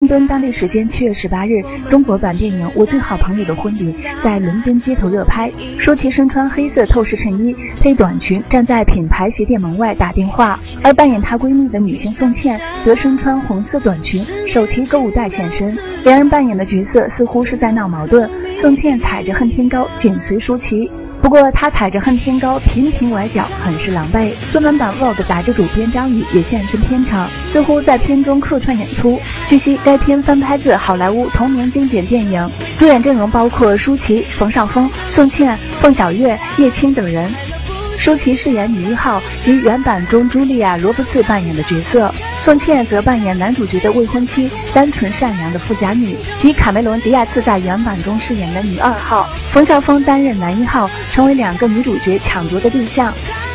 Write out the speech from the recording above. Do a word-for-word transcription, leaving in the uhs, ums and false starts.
伦敦当地时间七月十八日，中国版电影《我最好朋友的婚礼》在伦敦街头热拍。舒淇身穿黑色透视衬衣配短裙，站在品牌鞋店门外打电话；而扮演她闺蜜的女星宋茜则身穿红色短裙，手提购物袋现身。两人扮演的角色似乎是在闹矛盾，宋茜踩着恨天高紧随舒淇。不过，她踩着恨天高频频崴脚，很是狼狈。专门版 Vogue 杂志主编张宇也现身片场，似乎在片中客串演出。据悉，该片翻拍自好莱坞同名经典电影，主演阵容包括舒淇、冯绍峰、宋茜、凤小岳、叶青等人。舒淇饰演女一号及原版中茱莉亚·罗伯茨扮演的角色，宋茜则扮演男主角的未婚妻，单纯善良的富家女，及卡梅伦·迪亚茨在原版中饰演的女二号。冯绍峰担任男一号，成为两个女主角抢夺的对象。